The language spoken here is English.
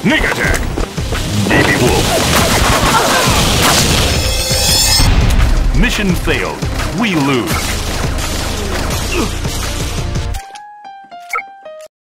Sneak attack! Navy Wolf. Mission failed. We lose.